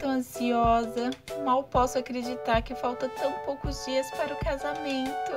tão ansiosa. Mal posso acreditar que falta tão poucos dias para o casamento.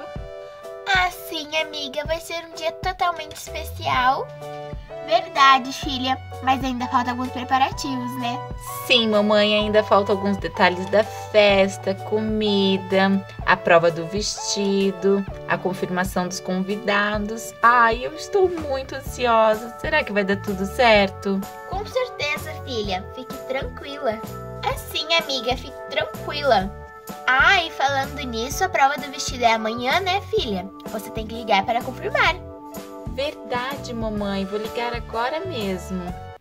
Ah, sim, amiga, vai ser um dia totalmente especial. Verdade, filha, mas ainda falta alguns preparativos, né? Sim, mamãe, ainda faltam alguns detalhes da festa, comida, a prova do vestido, a confirmação dos convidados. Ai, eu estou muito ansiosa. Será que vai dar tudo certo? Com certeza, filha, fique tranquila. Assim, amiga, fique tranquila. Ah, e falando nisso, a prova do vestido é amanhã, né, filha? Você tem que ligar para confirmar. Verdade, mamãe. Vou ligar agora mesmo.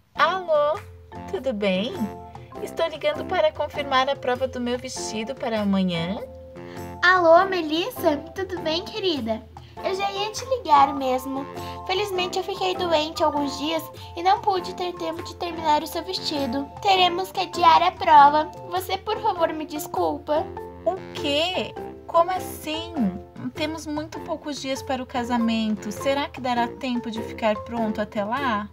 Alô, tudo bem? Estou ligando para confirmar a prova do meu vestido para amanhã. Alô, Melissa? Tudo bem, querida? Eu já ia te ligar mesmo. Felizmente eu fiquei doente alguns dias e não pude ter tempo de terminar o seu vestido. Teremos que adiar a prova. Você, por favor, me desculpa. O quê? Como assim? Temos muito poucos dias para o casamento. Será que dará tempo de ficar pronto até lá?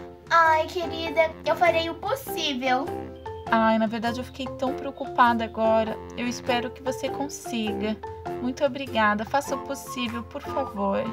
Ai, querida, eu farei o possível. Ai, na verdade eu fiquei tão preocupada agora. Eu espero que você consiga. Muito obrigada. Faça o possível, por favor.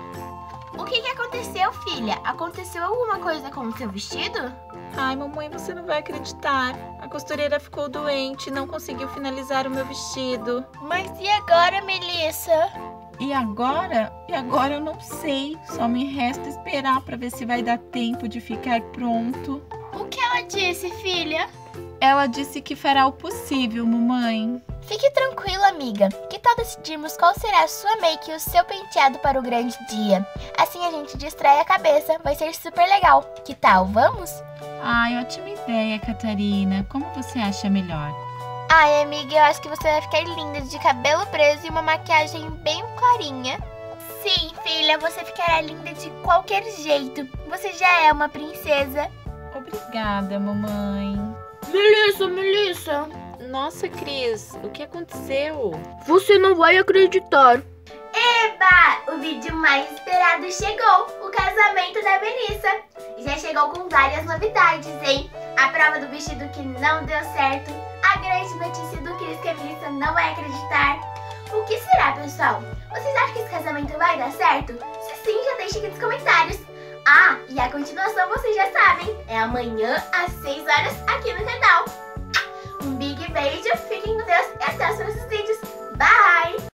O que aconteceu, filha? Aconteceu alguma coisa com o seu vestido? Ai, mamãe, você não vai acreditar. A costureira ficou doente e não conseguiu finalizar o meu vestido. Mas e agora, Melissa? E agora? E agora eu não sei. Só me resta esperar para ver se vai dar tempo de ficar pronto. O que ela disse, filha? Ela disse que fará o possível, mamãe. Fique tranquila, amiga. Que tal decidirmos qual será a sua make e o seu penteado para o grande dia? Assim a gente distrai a cabeça. Vai ser super legal. Que tal? Vamos? Ai, ótima ideia, Catarina. Como você acha melhor? Ai, amiga, eu acho que você vai ficar linda de cabelo preso e uma maquiagem bem clarinha. Sim, filha, você ficará linda de qualquer jeito. Você já é uma princesa. Obrigada, mamãe. Melissa. Nossa, Cris, o que aconteceu? Você não vai acreditar. Eba! O vídeo mais esperado chegou. O casamento da Melissa. Já chegou com várias novidades, hein? A prova do vestido que não deu certo. A grande notícia do Cris que a Melissa não vai acreditar. O que será, pessoal? Vocês acham que esse casamento vai dar certo? Se sim, já deixe aqui nos comentários. Ah, e a continuação vocês já sabem. É amanhã às 6 horas aqui no canal. Um big beijo, fiquem com Deus e até os próximos vídeos. Bye!